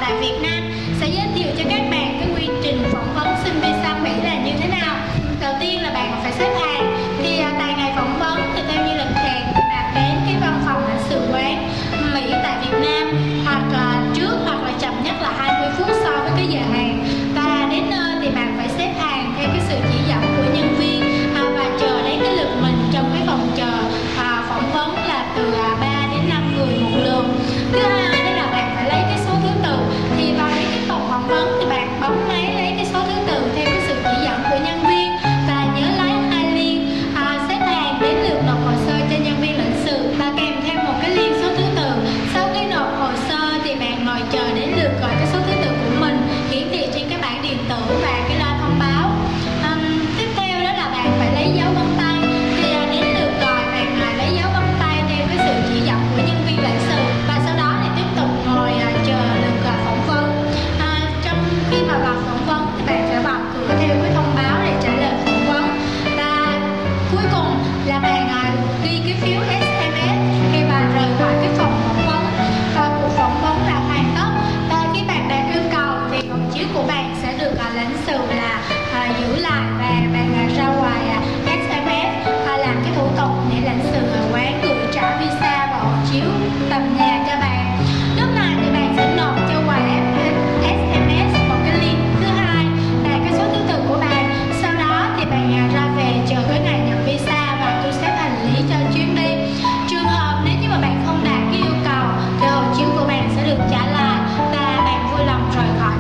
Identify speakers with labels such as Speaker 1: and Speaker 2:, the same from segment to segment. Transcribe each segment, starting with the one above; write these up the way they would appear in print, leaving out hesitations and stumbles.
Speaker 1: tại Việt Nam sẽ giới thiệu cho các bạn cái quy trình phỏng vấn xin visa Mỹ là như thế nào. Đầu tiên là bạn phải xếp hàng. Thì tại ngày phỏng vấn thì theo như lịch hẹn thì bạn đến cái văn phòng lãnh sự quán Mỹ tại Việt Nam hoặc trước hoặc là chậm nhất là 20 phút so với cái giờ hẹn. Và đến nơi thì bạn phải xếp hàng theo cái sự chỉ dẫn của nhân viên và chờ đến cái lượt mình trong cái phòng chờ phỏng vấn là từ 3 đến 5 người một lượt. Thứ hai đó là bạn phải lấy cái số thứ tự. Thì vào đến cái phòng phỏng vấn thì bạn bấm máy lấy cái số thứ tự theo cái sự chỉ dẫn của nhân viên và nhớ lấy hai liên xếp hàng đến lượt nộp hồ sơ cho nhân viên lãnh sự và kèm theo một cái liên số thứ tự. Sau khi nộp hồ sơ thì bạn ngồi chờ đến lượt gọi cái số thứ tự của mình hiển thị trên cái bảng điện tử và cái loa thông báo. Tiếp theo đó là bạn phải lấy dấu vân tay. Thì đến lượt gọi bạn lấy dấu vân tay theo cái sự chỉ dẫn của nhân viên lãnh sự và sau đó thì tiếp tục ngồi chờ lượt phỏng vấn. Trong khi mà vào phỏng vấn thì bạn phải vào cửa theo cái thông báo để trả lời phỏng vấn. Và cuối cùng là bạn ghi cái phiếu SMS khi bạn rời khỏi cái phòng phỏng vấn. Và cuộc phỏng vấn là hoàn tất. Và khi bạn đạt yêu cầu thì hộ chiếu của bạn sẽ được lãnh sự là giữ lại và bạn ra ngoài SMS làm cái thủ tục để lãnh sự quán gửi trả visa và hộ chiếu tận nhà cho bạn. Lúc này thì bạn sẽ nộp cho quầy SMS một cái link thứ hai là cái số thứ tự của bạn. Sau đó thì bạn ra về chờ cái ngày nhận visa và thu xếp hành lý cho chuyến đi. Trường hợp nếu như mà bạn không đạt cái yêu cầu thì hộ chiếu của bạn sẽ được trả lại và bạn vui lòng rời khỏi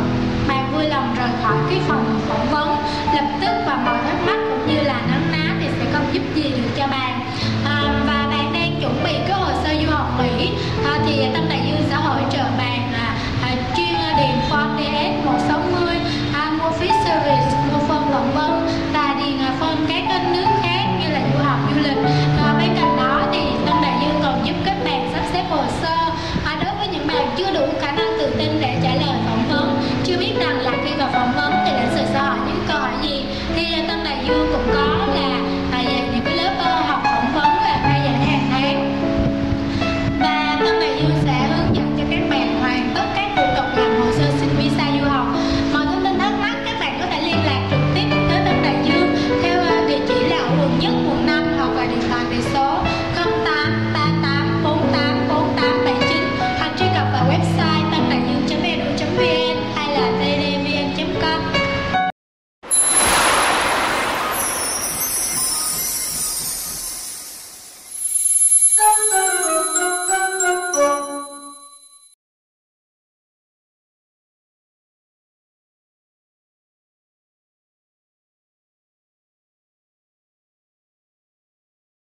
Speaker 1: cái phòng phỏng vấn lập tức và mọi thắc mắc cũng như là nấn ná thì sẽ không giúp gì được cho bạn. Và bạn đang chuẩn bị cái hồ sơ du học Mỹ thì Tân Đại Dương sẽ hỗ trợ bạn chuyên điền form DS 160, mua phí service, mua form phỏng vấn và điền form các nước khác như là du học du lịch. Bên cạnh đó thì Tân Đại Dương còn giúp các bạn sắp xếp hồ sơ đối với những bạn chưa đủ khả năng tự tin để